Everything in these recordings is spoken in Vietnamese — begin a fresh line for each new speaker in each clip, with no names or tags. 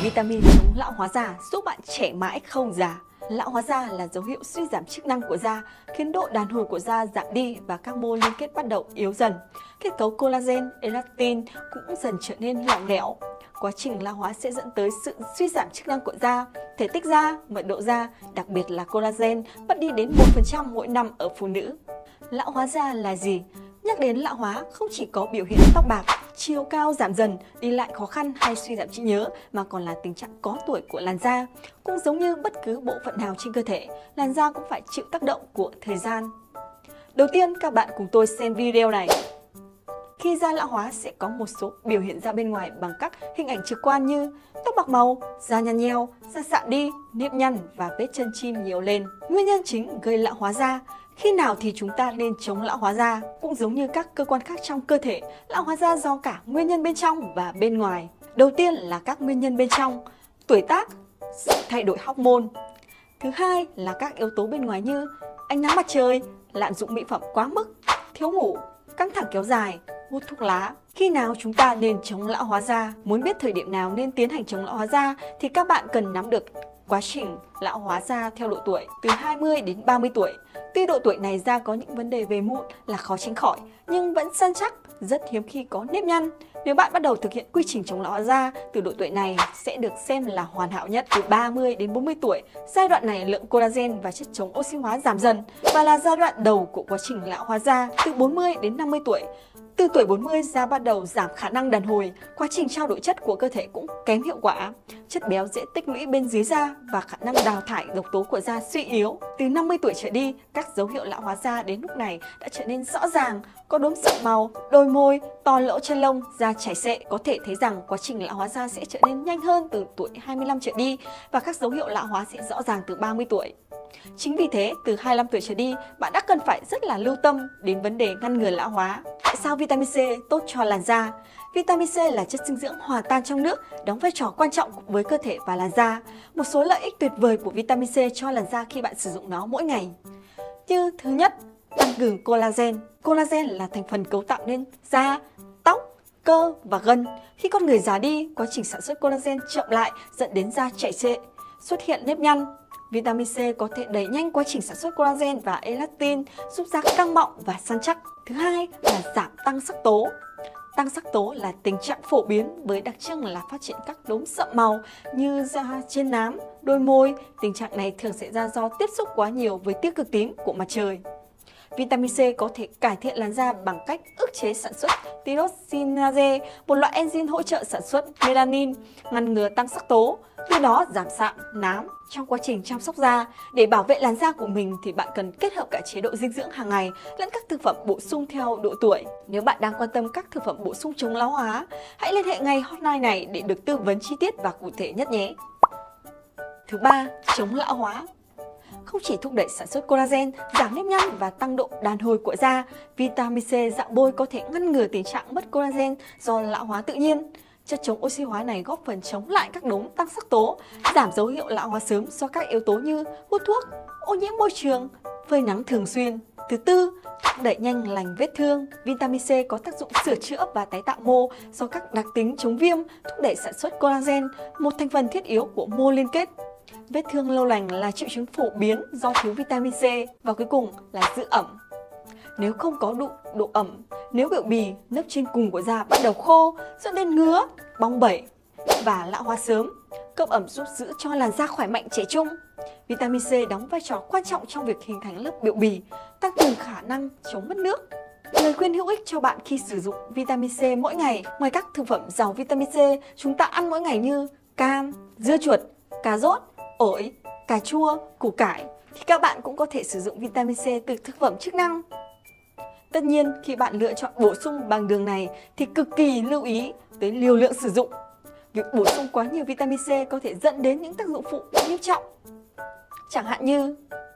vitamin chống lão hóa da giúp bạn trẻ mãi không già. Lão hóa da là dấu hiệu suy giảm chức năng của da, khiến độ đàn hồi của da giảm đi và các mô liên kết bắt đầu yếu dần. Kết cấu collagen, elastin cũng dần trở nên lỏng lẻo. Quá trình lão hóa sẽ dẫn tới sự suy giảm chức năng của da, thể tích da, mật độ da, đặc biệt là collagen mất đi đến 1% mỗi năm ở phụ nữ. Lão hóa da là gì? Nhắc đến lão hóa không chỉ có biểu hiện tóc bạc, chiều cao giảm dần, đi lại khó khăn hay suy giảm trí nhớ mà còn là tình trạng có tuổi của làn da. Cũng giống như bất cứ bộ phận nào trên cơ thể, làn da cũng phải chịu tác động của thời gian. Đầu tiên, các bạn cùng tôi xem video này. Khi da lão hóa sẽ có một số biểu hiện ra bên ngoài bằng các hình ảnh trực quan như tóc bạc màu, da nhăn nheo, da sạm đi, nếp nhăn và vết chân chim nhiều lên. Nguyên nhân chính gây lão hóa da. Khi nào thì chúng ta nên chống lão hóa da? Cũng giống như các cơ quan khác trong cơ thể, lão hóa da do cả nguyên nhân bên trong và bên ngoài. Đầu tiên là các nguyên nhân bên trong, tuổi tác, sự thay đổi hormone. Thứ hai là các yếu tố bên ngoài như ánh nắng mặt trời, lạm dụng mỹ phẩm quá mức, thiếu ngủ, căng thẳng kéo dài, hút thuốc lá. Khi nào chúng ta nên chống lão hóa da? Muốn biết thời điểm nào nên tiến hành chống lão hóa da thì các bạn cần nắm được quá trình lão hóa da theo độ tuổi từ 20 đến 30 tuổi. Tuy độ tuổi này da có những vấn đề về mụn là khó tránh khỏi, nhưng vẫn săn chắc, rất hiếm khi có nếp nhăn. Nếu bạn bắt đầu thực hiện quy trình chống lão hóa da từ độ tuổi này sẽ được xem là hoàn hảo nhất. Từ 30 đến 40 tuổi, giai đoạn này lượng collagen và chất chống oxy hóa giảm dần và là giai đoạn đầu của quá trình lão hóa da. Từ 40 đến 50 tuổi, từ tuổi 40 da bắt đầu giảm khả năng đàn hồi, quá trình trao đổi chất của cơ thể cũng kém hiệu quả. Chất béo dễ tích lũy bên dưới da và khả năng đào thải độc tố của da suy yếu. Từ 50 tuổi trở đi, các dấu hiệu lão hóa da đến lúc này đã trở nên rõ ràng, có đốm sậm màu, đôi môi, to lỗ chân lông, da chảy xệ. Có thể thấy rằng quá trình lão hóa da sẽ trở nên nhanh hơn từ tuổi 25 trở đi và các dấu hiệu lão hóa sẽ rõ ràng từ 30 tuổi. Chính vì thế, từ 25 tuổi trở đi, bạn đã cần phải rất là lưu tâm đến vấn đề ngăn ngừa lão hóa. Tại sao vitamin C tốt cho làn da? Vitamin C là chất dinh dưỡng hòa tan trong nước, đóng vai trò quan trọng với cơ thể và làn da. Một số lợi ích tuyệt vời của vitamin C cho làn da khi bạn sử dụng nó mỗi ngày. Như thứ nhất, tăng cường collagen. Collagen là thành phần cấu tạo nên da, tóc, cơ và gân. Khi con người già đi, quá trình sản xuất collagen chậm lại dẫn đến da chảy xệ, xuất hiện nếp nhăn. Vitamin C có thể đẩy nhanh quá trình sản xuất collagen và elastin, giúp da căng mọng và săn chắc. Thứ hai là giảm tăng sắc tố. Tăng sắc tố là tình trạng phổ biến với đặc trưng là phát triển các đốm sậm màu như da trên nám, đôi môi. Tình trạng này thường xảy ra do tiếp xúc quá nhiều với tia cực tím của mặt trời. Vitamin C có thể cải thiện làn da bằng cách ức chế sản xuất tyrosinase, một loại enzyme hỗ trợ sản xuất melanin, ngăn ngừa tăng sắc tố, từ đó giảm sạm, nám. Trong quá trình chăm sóc da, để bảo vệ làn da của mình thì bạn cần kết hợp cả chế độ dinh dưỡng hàng ngày lẫn các thực phẩm bổ sung theo độ tuổi. Nếu bạn đang quan tâm các thực phẩm bổ sung chống lão hóa, hãy liên hệ ngay hotline này để được tư vấn chi tiết và cụ thể nhất nhé. Thứ ba, chống lão hóa. Không chỉ thúc đẩy sản xuất collagen, giảm nếp nhăn và tăng độ đàn hồi của da, vitamin C dạng bôi có thể ngăn ngừa tình trạng mất collagen do lão hóa tự nhiên. Chất chống oxy hóa này góp phần chống lại các đốm tăng sắc tố, giảm dấu hiệu lão hóa sớm do các yếu tố như hút thuốc, ô nhiễm môi trường, phơi nắng thường xuyên. Thứ tư, thúc đẩy nhanh lành vết thương. Vitamin C có tác dụng sửa chữa và tái tạo mô do các đặc tính chống viêm, thúc đẩy sản xuất collagen, một thành phần thiết yếu của mô liên kết. Vết thương lâu lành là triệu chứng phổ biến do thiếu vitamin C. Và cuối cùng là giữ ẩm. Nếu không có đủ độ ẩm, nếu biểu bì, lớp trên cùng của da bắt đầu khô, dẫn đến ngứa, bong bẩy và lão hóa sớm. Cơm ẩm giúp giữ cho làn da khỏe mạnh trẻ trung. Vitamin C đóng vai trò quan trọng trong việc hình thành lớp biểu bì, tăng cường khả năng chống mất nước. Lời khuyên hữu ích cho bạn khi sử dụng vitamin C mỗi ngày. Ngoài các thực phẩm giàu vitamin C, chúng ta ăn mỗi ngày như cam, dưa chuột, cà rốt, ổi, cà chua, củ cải, thì các bạn cũng có thể sử dụng vitamin C từ thực phẩm chức năng. Tất nhiên, khi bạn lựa chọn bổ sung bằng đường này thì cực kỳ lưu ý tới liều lượng sử dụng. Việc bổ sung quá nhiều vitamin C có thể dẫn đến những tác dụng phụ nghiêm trọng. Chẳng hạn như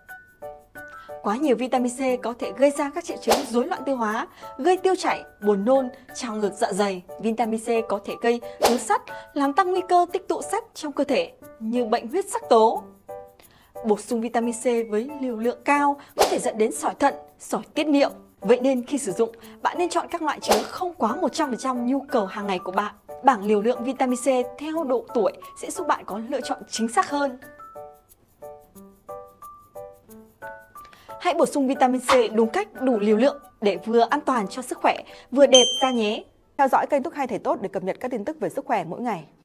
quá nhiều vitamin C có thể gây ra các triệu chứng rối loạn tiêu hóa, gây tiêu chảy, buồn nôn, trào ngược dạ dày. Vitamin C có thể gây ứ sắt, làm tăng nguy cơ tích tụ sắt trong cơ thể như bệnh huyết sắc tố. Bổ sung vitamin C với liều lượng cao có thể dẫn đến sỏi thận, sỏi tiết niệu. Vậy nên khi sử dụng, bạn nên chọn các loại chứa không quá 100% nhu cầu hàng ngày của bạn. Bảng liều lượng vitamin C theo độ tuổi sẽ giúp bạn có lựa chọn chính xác hơn. Hãy bổ sung vitamin C đúng cách, đủ liều lượng để vừa an toàn cho sức khỏe, vừa đẹp da nhé.
Theo dõi kênh Túc Hai Thầy Tốt để cập nhật các tin tức về sức khỏe mỗi ngày.